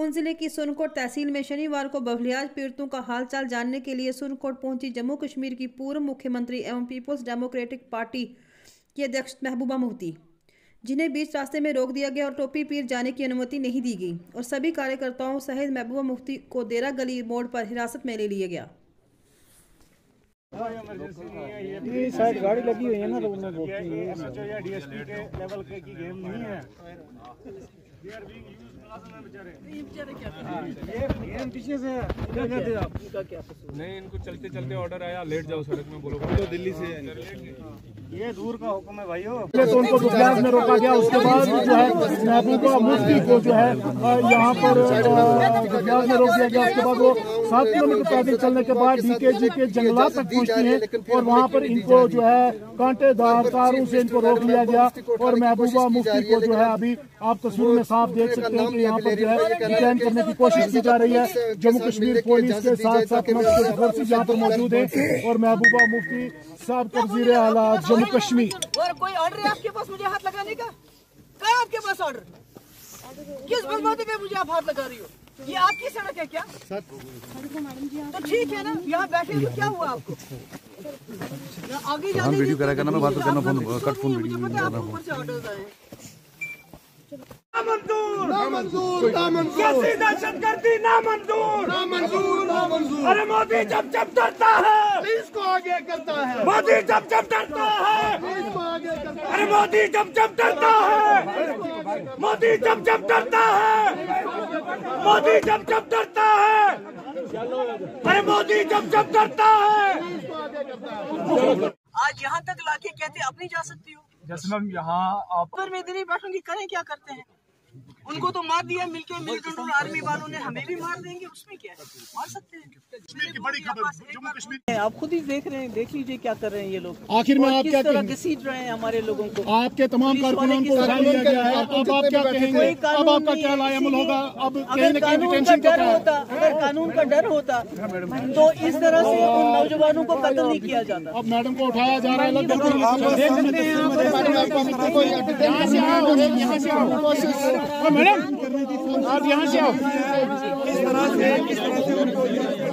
सोन जिले की सुरनकोट तहसील में शनिवार को बवलियाज पीड़ितों का हालचाल जानने के लिए सुरनकोट पहुंची जम्मू कश्मीर की पूर्व मुख्यमंत्री एवं पीपुल्स डेमोक्रेटिक पार्टी की अध्यक्ष महबूबा मुफ्ती, जिन्हें बीच रास्ते में रोक दिया गया और टोपी पीर जाने की अनुमति नहीं दी गई और सभी कार्यकर्ताओं सहित महबूबा मुफ्ती को देरा गली मोड़ पर हिरासत में ले लिया गया। ये साइड गाड़ी लगी हुई है ना, तो उन्हें रोकती है। एसएचओ या डीएसपी के लेवल की गेम नहीं है। ये पीछे से क्या कहते हैं आप? इनका क्या कसूर? नहीं, इनको चलते चलते ऑर्डर आया, लेट जाओ सड़क में, बोलो तो दिल्ली से ये दूर का हुक्म है भाइयों। तो उनको दुबलियाज में रोका गया, उसके बाद जो है महबूबा मुफ्ती को जो है यहाँ पर दुबलियाज में रोक दिया गया। उसके बाद वो 7 किलोमीटर पैदल चलने के बाद डीकेजी के जंगलात तक पहुँचती हैं और वहाँ पर इनको जो है कांटेदार तारों से इनको रोक लिया गया और महबूबा मुफ्ती को जो है अभी आप तस्वीर में साफ देख सकते हैं कि यहाँ पर जो है डिटेन करने की कोशिश की जा रही है। जम्मू कश्मीर पुलिस के साथ साथ फोर्सेज यहाँ पर मौजूद है और महबूबा मुफ्ती साहब का वज़ीर आला जम्मू कश्मीर। और कोई ऑर्डर है आपके पास मुझे हाथ लगाने का? क्या है आपके पास ऑर्डर? किस बलबूते पे मुझे आप हाथ लगा रही हो? ये आपकी सड़क है क्या? तो ठीक है ना, यहाँ बैठे तो क्या हुआ आपको? आगे जाने वीडियो करा करना, मैं बात करना, फोन कट फोन वीडियो मुझे पता है आपको ऊपर से ऑर्डर्स आए हैं। नामंजूर, कैसी दहशतगर्दी नामंजूर। अरे मोदी जब जब डरता है इसको आगे करता है, मोदी जब जब डरता है इसको आगे करता है। अरे मोदी जब जब डरता है, मोदी जब जब डरता है, मोदी जब जब डरता है, अरे मोदी जब जब डरता है। आज यहाँ तक लाके कहते अब नहीं जा सकती हो। जैसे मैम यहाँ आप मैं इधर ही बैठूंगी, करें क्या करते हैं? उनको तो मार दिया मिलके, मिलिटेंट और आर्मी वालों ने, हमें भी मार देंगे, उसमें क्या है? मार सकते हैं। कश्मीर की बड़ी खबर, जम्मू कश्मीर आप खुद ही देख रहे हैं, देख लीजिए क्या कर रहे हैं ये लोग। आखिर में आप क्या कहेंगे? घसीट रहे हैं हमारे लोगों को। आपके तमाम कारकुनों को उठा लिया गया है, अब आप क्या कहेंगे? अब आपका क्या लाएमल होगा? अब कहीं न कहीं डिटेंशन का होता, अगर कानून का डर होता तो इस तरह से उन नौजवानों को कत्ल नहीं किया जाता। अब मैडम को उठाया जा रहा है, देख सकते हैं मैडम आप यहाँ से आओ।